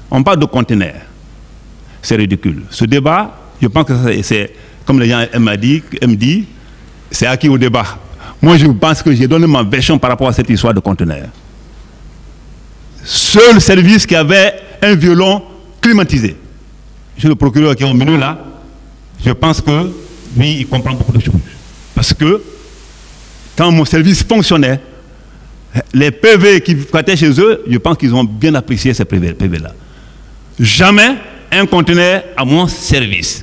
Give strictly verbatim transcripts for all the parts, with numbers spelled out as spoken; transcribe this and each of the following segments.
On parle de conteneurs. C'est ridicule. Ce débat, je pense que c'est, comme les gens m'ont dit, dit c'est acquis au débat. Moi, je pense que j'ai donné ma version par rapport à cette histoire de conteneurs. Seul service qui avait un violon climatisé. Monsieur le procureur qui est au milieu là, je pense que lui, il comprend beaucoup de choses. Parce que quand mon service fonctionnait, les P V qui partaient chez eux, je pense qu'ils ont bien apprécié ces P V-là. Jamais un conteneur à mon service.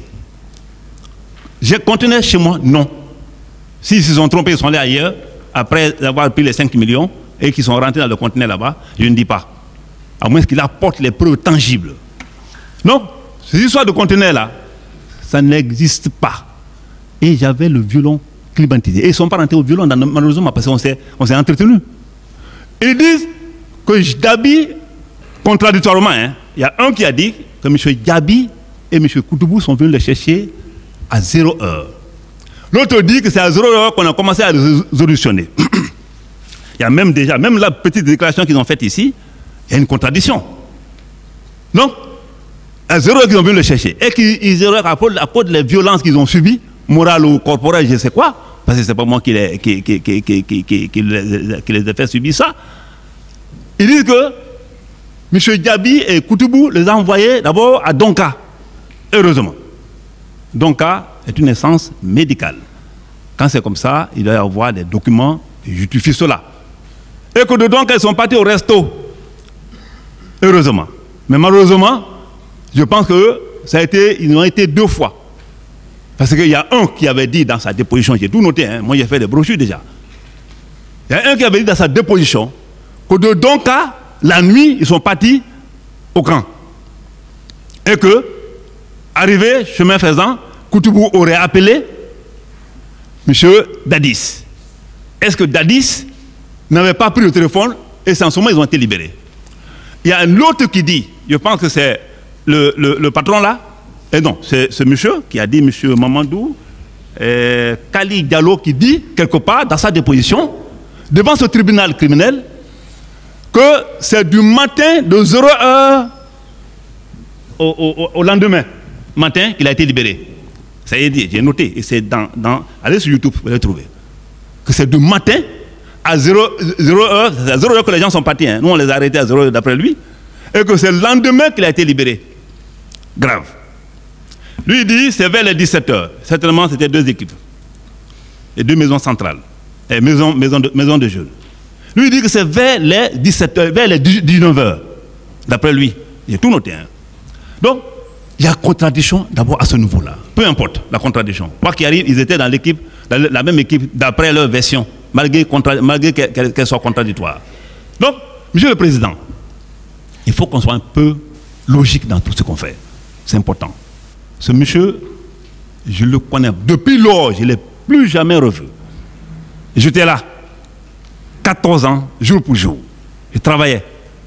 J'ai conteneur chez moi, non. S'ils se sont trompés, ils sont allés ailleurs, après avoir pris les cinq millions, et qu'ils sont rentrés dans le conteneur là-bas, je ne dis pas. À moins qu'il apporte les preuves tangibles. Non, ces histoires de conteneurs là, ça n'existe pas. Et j'avais le violon climatisé. Et ils ne sont pas rentrés au violon, dans, malheureusement, parce qu'on s'est entretenu. Ils disent que Djabi, contradictoirement, hein, il y a un qui a dit que M. Djabi et M. Koutoubou sont venus les chercher à zéro heure. L'autre dit que c'est à zéro heure qu'on a commencé à résolutionner. Il y a même déjà, même la petite déclaration qu'ils ont faite ici, il y a une contradiction. Donc, à zéro heure qu'ils ont venu les chercher. Et qu'ils auraient à cause des violences qu'ils ont subies, morales ou corporelles, je ne sais quoi, parce que ce n'est pas moi qui les, qui, qui, qui, qui, qui, qui, qui les, qui les ai fait subir ça. Ils disent que M. Djabi et Koutoubou les ont envoyés d'abord à Donka. Heureusement. Donka est une essence médicale. Quand c'est comme ça, il doit y avoir des documents qui justifient cela. Et que de Donka, ils sont partis au resto. Heureusement. Mais malheureusement, je pense que ça a été, ils ont été deux fois. Parce qu'il y a un qui avait dit dans sa déposition, j'ai tout noté, hein, moi j'ai fait des brochures déjà. Il y a un qui avait dit dans sa déposition que de Donka, la nuit, ils sont partis au camp. Et que, arrivé, chemin faisant, Koutoubou aurait appelé M. Dadis. Est-ce que Dadis n'avait pas pris le téléphone et c'est en ce moment ils ont été libérés? Il y a un autre qui dit, je pense que c'est le, le, le patron là, et non, c'est ce monsieur qui a dit, M. Mamadou, euh, Kali Diallo, qui dit, quelque part, dans sa déposition, devant ce tribunal criminel, que c'est du matin de zéro heure au, au, au lendemain matin qu'il a été libéré. Ça y est dit, j'ai noté, et c'est dans, dans... Allez sur YouTube, vous allez trouver. Que c'est du matin à zéro heure, c'est à zéro heure que les gens sont partis, hein. Nous on les a arrêtés à zéro heure d'après lui, et que c'est le lendemain qu'il a été libéré. Grave. Lui il dit, c'est vers les dix-sept heures. Certainement, c'était deux équipes. Et deux maisons centrales. Et maison, maison, de, maison de jeunes. Lui il dit que c'est vers les dix-sept heures, vers les dix-neuf heures. D'après lui. J'ai tout noté. Hein. Donc, il y a contradiction d'abord à ce niveau-là. Peu importe la contradiction. Quoi qu'il arrive, ils étaient dans l'équipe, dans la même équipe d'après leur version, malgré, malgré qu'elle qu'elle soit contradictoire. Donc, Monsieur le Président, il faut qu'on soit un peu logique dans tout ce qu'on fait. C'est important. Ce monsieur, je le connais depuis lors, je ne l'ai plus jamais revu. J'étais là, quatorze ans, jour pour jour. Je travaillais.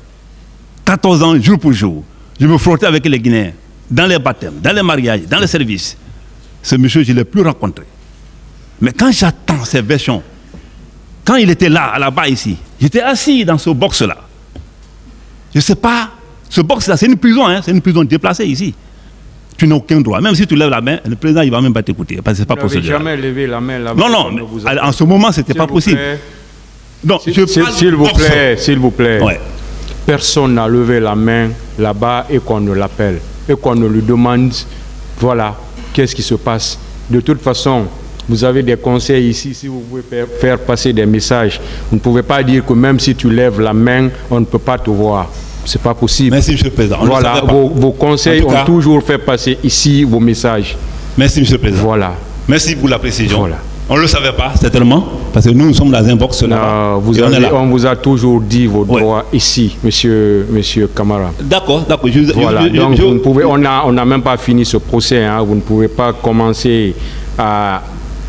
quatorze ans, jour pour jour. Je me frottais avec les Guinéens, dans les baptêmes, dans les mariages, dans les services. Ce monsieur, je ne l'ai plus rencontré. Mais quand j'attends ces versions, quand il était là, là-bas, ici, j'étais assis dans ce box-là. Je ne sais pas, ce box-là, c'est une prison, hein, c'est une prison déplacée ici. Tu n'as aucun droit. Même si tu lèves la main, le président, il ne va même pas t'écouter. Parce que ce n'est pas possible. Vous n'avez jamais levé la main là-bas. Non, non, mais en ce moment, ce n'était pas possible. Donc, s'il vous plaît, s'il vous plaît, ouais. Personne n'a levé la main là-bas et qu'on ne l'appelle. Et qu'on ne lui demande, voilà, qu'est-ce qui se passe. De toute façon, vous avez des conseils ici, si vous pouvez faire passer des messages. Vous ne pouvez pas dire que même si tu lèves la main, on ne peut pas te voir. C'est pas possible. Merci, Monsieur le Président. On voilà, vos, vos conseils ont cas, toujours fait passer ici vos messages. Merci, Monsieur le Président. Voilà. Merci pour la précision. Voilà. On ne le savait pas, certainement, parce que nous, nous sommes dans un box là-bas. Vous avez, on, on vous a toujours dit vos droits ouais. ici, Monsieur, monsieur Camara. D'accord, d'accord. Voilà. Je, je, Donc, je, vous ne pouvez, on n'a on a même pas fini ce procès. Hein. Vous ne pouvez pas commencer à,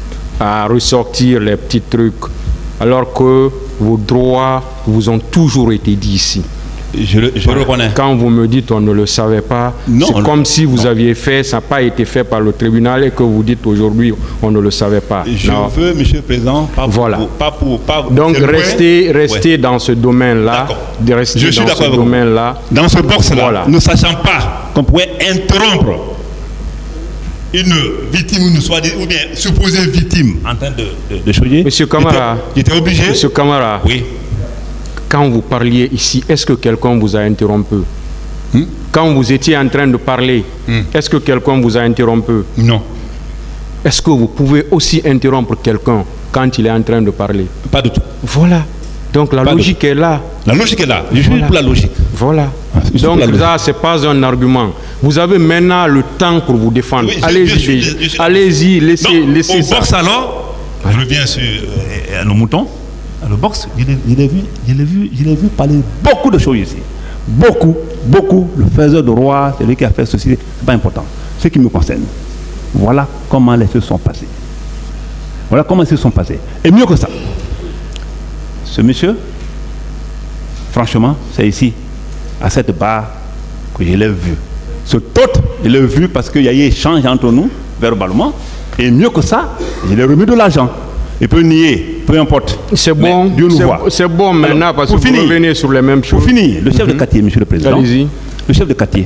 à ressortir les petits trucs, alors que vos droits vous ont toujours été dit ici. Je le, je le reconnais. Quand vous me dites on ne le savait pas, c'est comme si vous non. aviez fait, ça n'a pas été fait par le tribunal et que vous dites aujourd'hui on ne le savait pas. Je non. veux, Monsieur le Président, pas pour... Voilà. Pas pour pas, Donc restez, restez ouais. dans ce domaine-là. De rester je suis dans ce domaine-là. Dans ce box-là, voilà. ne sachant pas qu'on pouvait interrompre une victime ou, soit, ou bien supposée victime en train de, de, de choyer. Monsieur Camara, j'étais obligé. Monsieur Camara, oui. Quand vous parliez ici, est-ce que quelqu'un vous a interrompu? hmm? Quand vous étiez en train de parler, hmm. est-ce que quelqu'un vous a interrompu? Non. Est-ce que vous pouvez aussi interrompre quelqu'un quand il est en train de parler? Pas du tout. Voilà. Donc la pas logique est là. La logique est là. Je suis voilà. pour la logique. Voilà. Ah, Donc ça, ce n'est pas un argument. Vous avez maintenant le temps pour vous défendre. Oui, allez-y, allez-y, laissez, Donc, laissez au ça. Box alors, je reviens sur euh, nos moutons. Le box, je l'ai vu, je l'ai vu, je l'ai vu parler beaucoup de choses ici. Beaucoup, beaucoup. Le faiseur de roi, celui qui a fait ceci, c'est pas important. Ce qui me concerne. Voilà comment les choses sont passées. Voilà comment les choses sont passées. Et mieux que ça, ce monsieur, franchement, c'est ici, à cette barre, que je l'ai vu. Ce tot, je l'ai vu parce qu'il y a eu échange entre nous, verbalement. Et mieux que ça, je l'ai remis de l'argent. Il peut nier, peu importe. C'est bon, c'est bon maintenant. Alors, parce que finir, vous revenez sur les mêmes choses. Pour finir, le chef mm-hmm. de quartier, Monsieur le Président, allez-y. Le chef de quartier,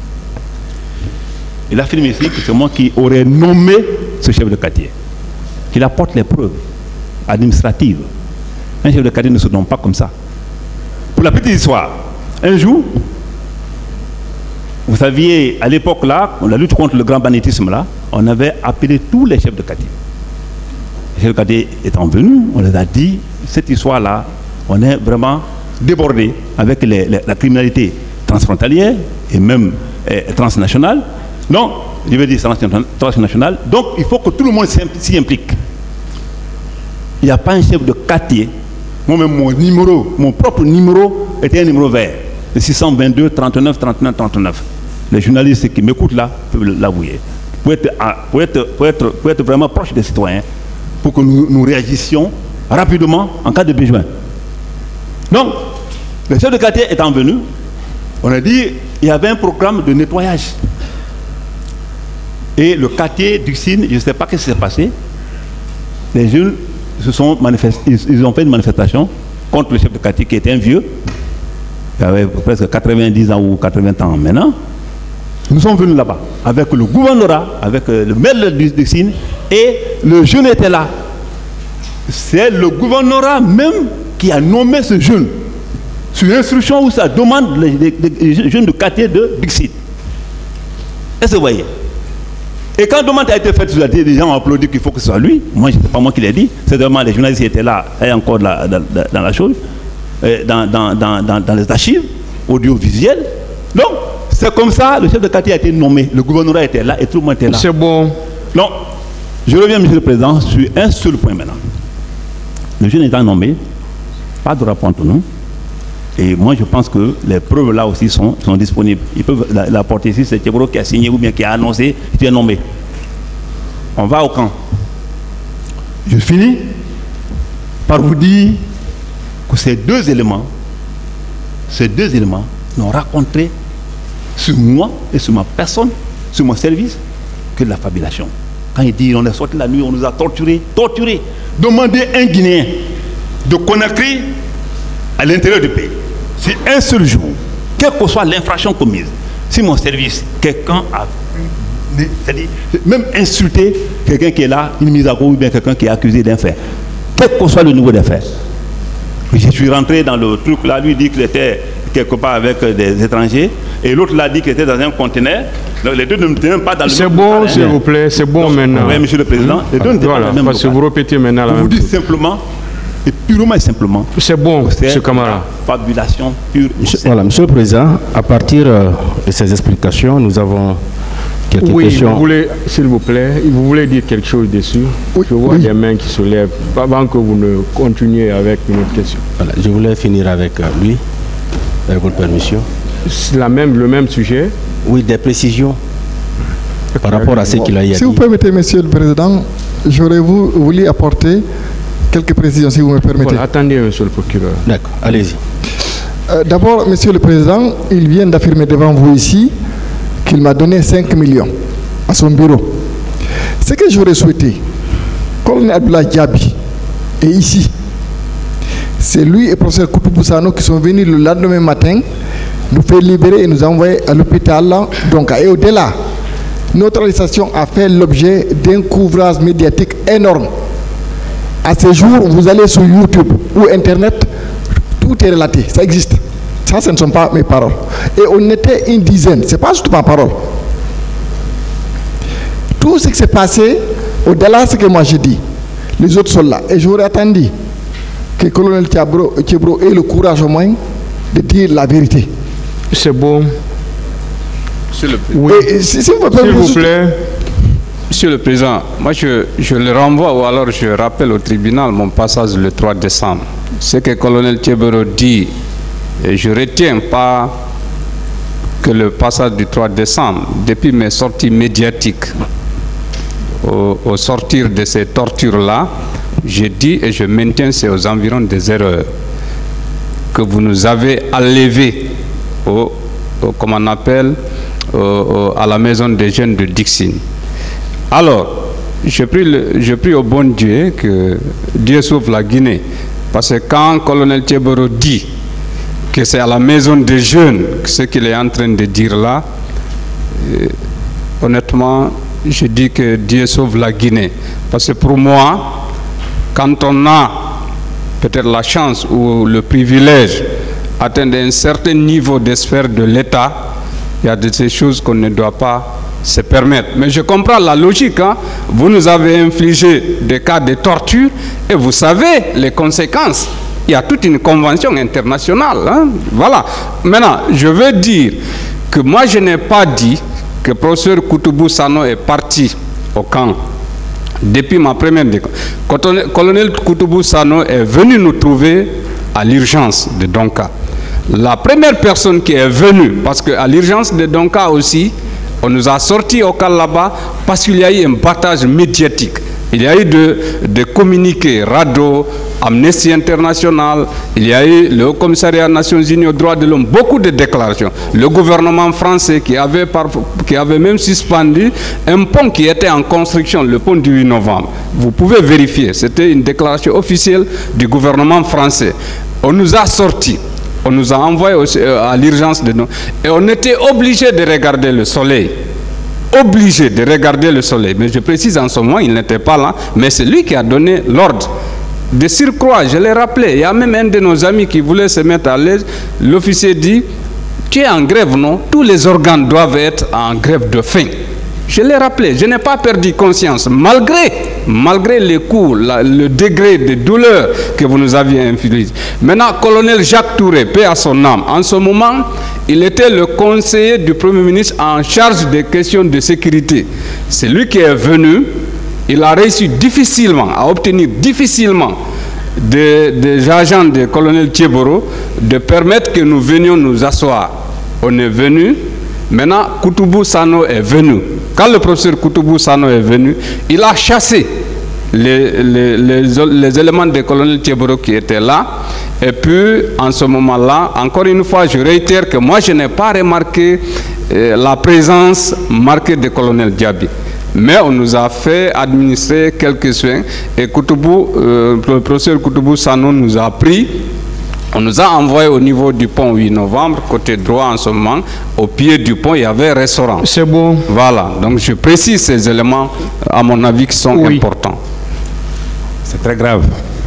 il affirme ici que c'est moi qui aurais nommé ce chef de quartier. Qu'il apporte les preuves administratives. Un chef de quartier ne se nomme pas comme ça. Pour la petite histoire, un jour, vous saviez, à l'époque là, la lutte contre le grand banditisme là, on avait appelé tous les chefs de quartier. Les chefs de quartier étant venus, on les a dit, cette histoire-là, on est vraiment débordé avec les, les, la criminalité transfrontalière et même eh, transnationale. Non, je veux dire transnationale. Donc, il faut que tout le monde s'y implique. Il n'y a pas un chef de quartier. Moi-même, mon numéro, mon propre numéro était un numéro vert. Le six cent vingt-deux, trente-neuf, trente-neuf, trente-neuf. Les journalistes qui m'écoutent là peuvent l'avouer. Pour être, pour, être, pour, être, pour être vraiment proche des citoyens, pour que nous, nous réagissions rapidement en cas de besoin. Donc, le chef de quartier étant venu, on a dit il y avait un programme de nettoyage. Et le quartier d'Uxine, je ne sais pas ce qui s'est passé, les jeunes se sont manifestés, ils, ils ont fait une manifestation contre le chef de quartier qui était un vieux, qui avait presque quatre-vingt-dix ans ou quatre-vingts ans maintenant. Nous sommes venus là-bas avec le gouvernorat, avec le maire d'Uxine, et le jeune était là. C'est le gouvernorat même qui a nommé ce jeune, sur instruction ou ça demande les, les, les jeunes de quartier de Dixit. Est-ce que vous voyez? Et quand la demande a été faite sur la télé, les gens ont applaudi qu'il faut que ce soit lui. Moi, ce n'est pas moi qui l'ai dit. C'est vraiment les journalistes qui étaient là, et encore dans, dans, dans la chose, dans, dans, dans, dans, dans les archives audiovisuelles. Donc, c'est comme ça, le chef de quartier a été nommé, le gouvernorat était là et tout le monde était là. C'est bon. Donc, je reviens, Monsieur le Président, sur un seul point maintenant. Le jeune étant nommé, pas de rapport entre nous. Et moi, je pense que les preuves là aussi sont, sont disponibles. Ils peuvent l'apporter ici, c'est Tchébro qui a signé ou bien qui a annoncé qu'il est nommé. On va au camp. Je finis par vous dire que ces deux éléments, ces deux éléments n'ont raconté sur moi et sur ma personne, sur mon service, que de la fabulation. Quand il dit on est sorti la nuit, on nous a torturés, torturés. Demandez un Guinéen de Conakry à l'intérieur du pays. Si un seul jour, quelle que soit l'infraction commise, si mon service, quelqu'un a pu, c'est-à-dire même insulter quelqu'un qui est là, une mise à cause ou bien quelqu'un qui est accusé d'un fait, quel que soit le niveau des faits. Je suis rentré dans le truc là, lui dit qu'il était quelque part avec des étrangers, et l'autre l'a dit qu'il était dans un conteneur. Les deux ne me tenaient pas dans le même. C'est bon, s'il vous plaît, c'est bon. Donc, maintenant. Oui, Monsieur le Président. Les deux ne voilà, pas dans le même parce que vous répétez maintenant la même chose. Je vous dis simplement, et purement et simplement. C'est bon, M. Camara. Fabulation pure. Monsieur, voilà, Monsieur le Président, à partir euh, de ces explications, nous avons quelques oui, questions. Vous voulez, s'il vous plaît, vous voulez dire quelque chose dessus? Oui, je vois oui. des mains qui se lèvent avant que vous ne continuiez avec une autre question. Voilà, je voulais finir avec euh, lui, avec votre permission. La même, le même sujet? Oui, des précisions par rapport à ce qu'il a dit. Si vous permettez, Monsieur le Président, j'aurais voulu apporter quelques précisions, si vous me permettez. Voilà, attendez, Monsieur le procureur. D'accord, allez-y. Euh, D'abord, Monsieur le Président, il vient d'affirmer devant vous ici qu'il m'a donné cinq millions à son bureau. Ce que j'aurais souhaité, colonel Abdoulaye Diaby est ici. C'est lui et le professeur Koutoubou Sano qui sont venus le lendemain matin nous faire libérer et nous envoyer à l'hôpital. Donc, et au-delà, notre arrestation a fait l'objet d'un couvrage médiatique énorme. À ce jour, vous allez sur YouTube ou Internet, tout est relaté, ça existe. Ça, ce ne sont pas mes paroles. Et on était une dizaine, ce n'est pas juste ma parole. Tout ce qui s'est passé, au-delà de ce que moi j'ai dit, les autres sont là. Et j'aurais attendu que le colonel Thiebro ait le courage au moins de dire la vérité. C'est bon. Monsieur le Président. Oui. Et, si, si vous, S'il vous plaît. Monsieur le Président, moi je, je le renvoie ou alors je rappelle au tribunal mon passage le trois décembre. Ce que le colonel Thiebro dit, et je ne retiens pas que le passage du trois décembre, depuis mes sorties médiatiques, au, au sortir de ces tortures-là, j'ai dit et je maintiens c'est aux environs des erreurs que vous nous avez enlevés au, au, comme on appelle, au, au, à la maison des jeunes de Dixine. Alors, je prie, le, je prie au bon Dieu que Dieu sauve la Guinée. Parce que quand le colonel Thiebro dit que c'est à la maison des jeunes ce qu'il est en train de dire là, euh, honnêtement, je dis que Dieu sauve la Guinée. Parce que pour moi, quand on a peut-être la chance ou le privilège d'atteindre un certain niveau de sphère de l'État, il y a de ces choses qu'on ne doit pas se permettre. Mais je comprends la logique. Hein? Vous nous avez infligé des cas de torture et vous savez les conséquences. Il y a toute une convention internationale. Hein? Voilà. Maintenant, je veux dire que moi, je n'ai pas dit que le professeur Koutoubou Sano est parti au camp. Depuis ma première déclaration, le colonel Koutoubou Sano est venu nous trouver à l'urgence de Donka. La première personne qui est venue, parce qu'à l'urgence de Donka aussi, on nous a sortis au camp là-bas parce qu'il y a eu un battage médiatique. Il y a eu de, de communiqués, RADO, Amnesty International, il y a eu le Haut Commissariat des Nations Unies aux droits de l'homme, beaucoup de déclarations. Le gouvernement français qui avait, par, qui avait même suspendu un pont qui était en construction, le pont du huit novembre. Vous pouvez vérifier, c'était une déclaration officielle du gouvernement français. On nous a sortis. On nous a envoyés à l'urgence de nous. Et on était obligé de regarder le soleil. Obligé de regarder le soleil. Mais je précise, en ce moment, il n'était pas là. Mais c'est lui qui a donné l'ordre. De surcroît, je l'ai rappelé, il y a même un de nos amis qui voulait se mettre à l'aise. L'officier dit, tu es en grève, non? Tous les organes doivent être en grève de faim. Je l'ai rappelé, je n'ai pas perdu conscience, malgré, malgré les coups, la, le degré de douleur que vous nous aviez infligé. Maintenant, colonel Jacques Touré, paix à son âme, en ce moment, il était le conseiller du Premier ministre en charge des questions de sécurité. C'est lui qui est venu, il a réussi difficilement, à obtenir difficilement des, des agents du colonel Thiebro de permettre que nous venions nous asseoir. On est venu, maintenant Koutoubou Sano est venu. Quand le professeur Koutoubou Sano est venu, il a chassé les, les, les, les éléments des colonels Thiebro qui étaient là. Et puis, en ce moment-là, encore une fois, je réitère que moi, je n'ai pas remarqué euh, la présence marquée du colonel Diaby. Mais on nous a fait administrer quelques soins. Et Koutoubou, euh, le professeur Koutoubou Sano nous a pris. On nous a envoyé au niveau du pont huit novembre, côté droit en ce moment. Au pied du pont, il y avait un restaurant. C'est bon. Voilà. Donc je précise ces éléments, à mon avis, qui sont oui. importants. C'est très grave.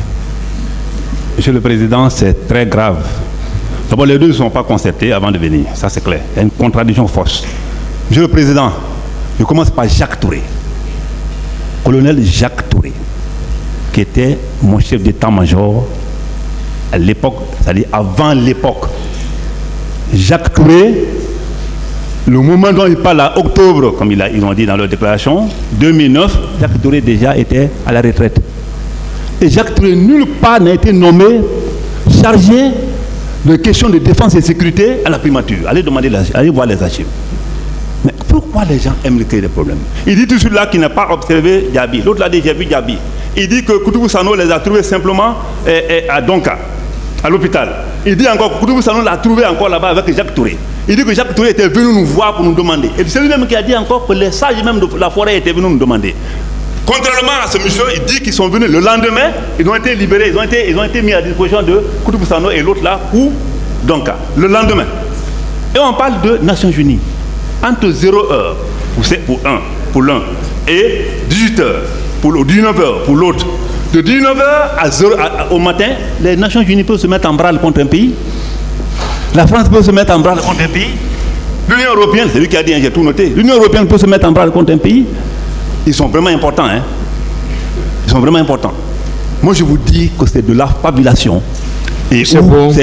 Monsieur le Président, c'est très grave. D'abord, les deux ne sont pas concertés avant de venir. Ça, c'est clair. Il y a une contradiction forte. Monsieur le Président, je commence par Jacques Touré. Colonel Jacques Touré, qui était mon chef d'état-major à l'époque, c'est-à-dire avant l'époque. Jacques Touré, le moment dont il parle à octobre, comme il a, ils ont dit dans leur déclaration, deux mille neuf, Jacques Touré déjà était à la retraite. Et Jacques Touré, nulle part n'a été nommé chargé de questions de défense et sécurité à la primature. Allez demander, la, allez voir les archives. Mais pourquoi les gens aiment créer des problèmes? Il dit tout celui-là qui n'a pas observé Diaby. L'autre l'a dit, j'ai vu Diaby. Il dit que Koutoubou Sano les a trouvés simplement eh, eh, à Donka. à l'hôpital. Il dit encore que Koutoubou Sano l'a trouvé encore là-bas avec Jacques Touré. Il dit que Jacques Touré était venu nous voir pour nous demander. Et c'est lui-même qui a dit encore que les sages même de la forêt étaient venus nous demander. Contrairement à ce monsieur, il dit qu'ils sont venus le lendemain, ils ont été libérés, ils ont été, ils ont été mis à disposition de Koutoubou Sano et l'autre là pour Donka. Le lendemain. Et on parle de Nations Unies. Entre zéro heure pour, pour un, pour l'un, et dix-huit heures, pour dix-neuf heures pour l'autre. De dix-neuf heures à zéro, à, au matin, les Nations Unies peuvent se mettre en branle contre un pays. La France peut se mettre en branle contre un pays. L'Union Européenne, c'est lui qui a dit, hein, j'ai tout noté. L'Union Européenne peut se mettre en branle contre un pays. Ils sont vraiment importants. Hein. Ils sont vraiment importants. Moi, je vous dis que c'est de la fabulation. Et c'est bon.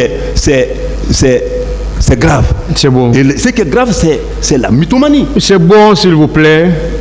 C'est grave. C'est bon. Et ce qui est grave, c'est la mythomanie. C'est bon, s'il vous plaît.